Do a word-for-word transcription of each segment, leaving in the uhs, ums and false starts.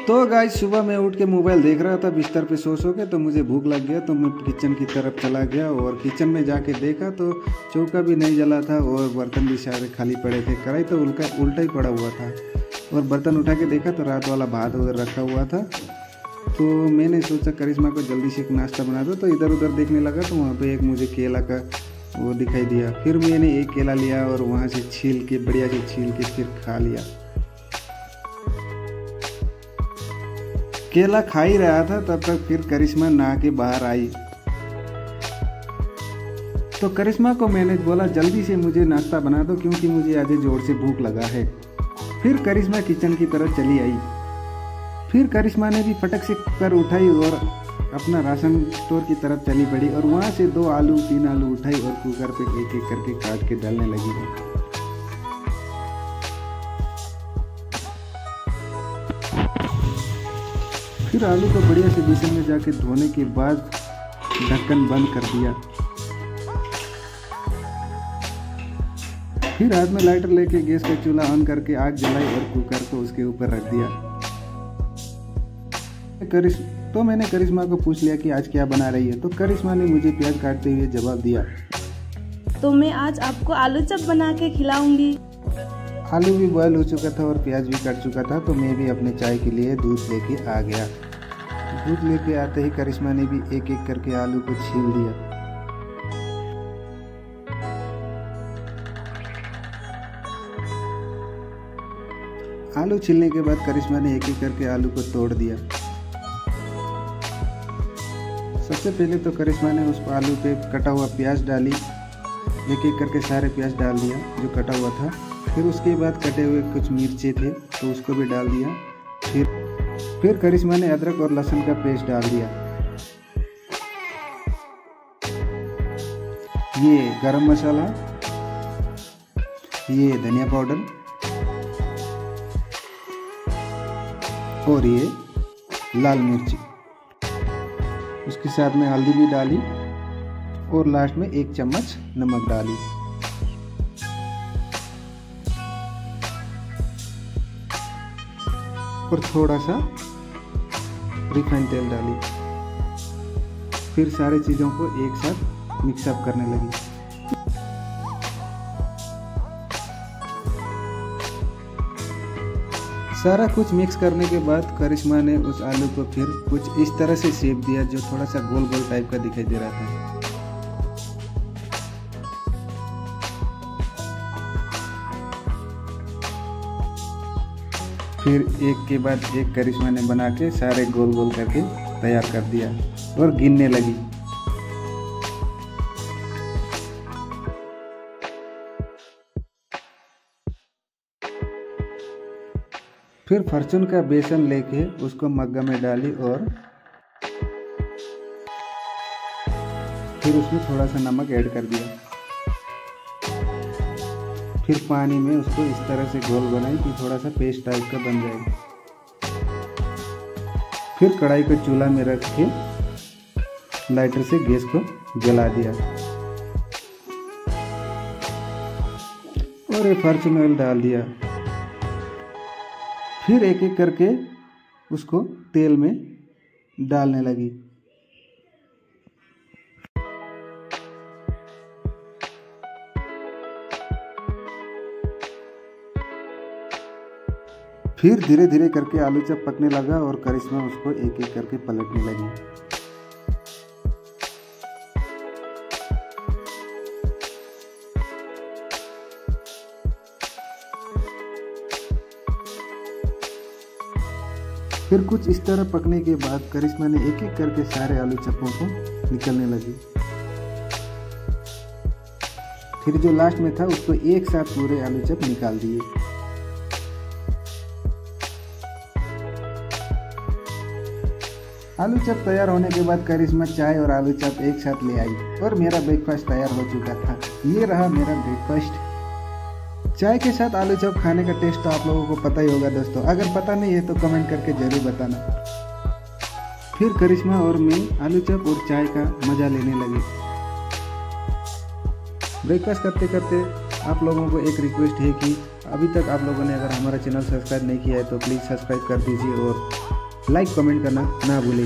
तो गाइस सुबह मैं उठ के मोबाइल देख रहा था बिस्तर पे सो सो के, तो मुझे भूख लग गया तो मैं किचन की तरफ चला गया और किचन में जाके देखा तो चौका भी नहीं जला था और बर्तन भी सारे खाली पड़े थे। कढ़ाई तो उल्टा उल्टा ही पड़ा हुआ था और बर्तन उठा के देखा तो रात वाला भात उधर रखा हुआ था। तो मैंने सोचा करिश्मा को जल्दी से एक नाश्ता बना दो, तो इधर उधर देखने लगा तो वहाँ पर एक मुझे केला का वो दिखाई दिया। फिर मैंने एक केला लिया और वहाँ से छील के बढ़िया से छील के फिर खा लिया। केला खा ही रहा था तब तक फिर करिश्मा नहा के बाहर आई। तो करिश्मा को मैंने बोला जल्दी से मुझे नाश्ता बना दो क्योंकि मुझे आज जोर से भूख लगा है। फिर करिश्मा किचन की तरफ चली आई। फिर करिश्मा ने भी फटक से कुकर उठाई और अपना राशन स्टोर की तरफ चली पड़ी और वहाँ से दो आलू तीन आलू उठाई और कुकर पे एक एक करके काट के डालने लगी। फिर आलू को बढ़िया से बेसन में जाके धोने के बाद ढक्कन बंद कर दिया। फिर हाथ में लाइटर लेके गैस का चूल्हा ऑन करके आग जलाई और कुकर को उसके ऊपर रख दिया। करिश तो मैंने करिश्मा को पूछ लिया कि आज क्या बना रही है, तो करिश्मा ने मुझे प्याज काटते हुए जवाब दिया, तो मैं आज आपको आलू चप बना के खिलाऊंगी। आलू भी बॉयल हो चुका था और प्याज भी कट चुका था, तो मैं भी अपने चाय के लिए दूध लेके आ गया। दूध लेके आते ही करिश्मा ने भी एक एक करके आलू को छील दिया। आलू छीलने के बाद करिश्मा ने एक एक करके आलू को तोड़ दिया। सबसे पहले तो करिश्मा ने उस आलू पे कटा हुआ प्याज डाली, एक एक करके सारे प्याज डाल दिया जो कटा हुआ था। फिर उसके बाद कटे हुए कुछ मिर्चे थे तो उसको भी डाल दिया। फिर फिर करिश्मा ने अदरक और लहसुन का पेस्ट डाल दिया। ये गरम मसाला, ये धनिया पाउडर और ये लाल मिर्ची, उसके साथ में हल्दी भी डाली और लास्ट में एक चम्मच नमक डाली। और थोड़ा सा रिफाइंड तेल डाली। फिर सारे चीज़ों को एक साथ मिक्सअप करने लगी। सारा कुछ मिक्स करने के बाद करिश्मा ने उस आलू को फिर कुछ इस तरह से शेप दिया जो थोड़ा सा गोल गोल टाइप का दिखाई दे रहा था। फिर एक के बाद एक करिश्मा ने बना के सारे गोल गोल करके तैयार कर दिया और गिनने लगी। फिर फॉर्चून का बेसन लेके उसको मग्गा में डाली और फिर उसमें थोड़ा सा नमक ऐड कर दिया। फिर पानी में उसको इस तरह से घोल बनाई कि थोड़ा सा पेस्ट टाइप का बन जाए। फिर कढ़ाई को चूल्हा में रख के लाइटर से गैस को जला दिया और एक फॉर्चून ऑयल डाल दिया। फिर एक एक करके उसको तेल में डालने लगी। फिर धीरे धीरे करके आलू चप पकने लगा और करिश्मा उसको एक एक करके पलटने लगी। फिर कुछ इस तरह पकने के बाद करिश्मा ने एक एक करके सारे आलू चप्पों को निकलने लगी। फिर जो लास्ट में था उसको एक साथ पूरे आलू चप निकाल दिए। आलू चप तैयार होने के बाद करिश्मा चाय और आलू चप एक साथ ले आई और मेरा ब्रेकफास्ट तैयार हो चुका था। ये रहा मेरा ब्रेकफास्ट। चाय के साथ आलू चप खाने का टेस्ट तो आप लोगों को पता ही होगा दोस्तों। अगर पता नहीं है तो कमेंट करके जरूर बताना। फिर करिश्मा और मैं आलू चप और चाय का मज़ा लेने लगे। ब्रेकफास्ट करते करते आप लोगों को एक रिक्वेस्ट है कि अभी तक आप लोगों ने अगर हमारा चैनल सब्सक्राइब नहीं किया है तो प्लीज़ सब्सक्राइब कर दीजिए और लाइक कमेंट करना ना भूलें।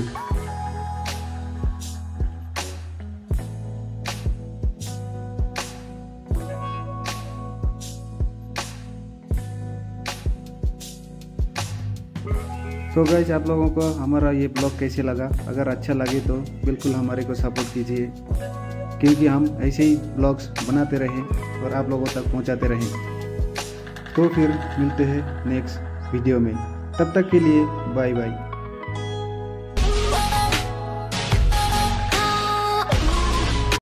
तो गाइस, आप लोगों को हमारा ये ब्लॉग कैसे लगा? अगर अच्छा लगे तो बिल्कुल हमारे को सपोर्ट कीजिए, क्योंकि हम ऐसे ही ब्लॉग्स बनाते रहें और आप लोगों तक पहुंचाते रहें। तो फिर मिलते हैं नेक्स्ट वीडियो में, तब तक के लिए बाय बाय।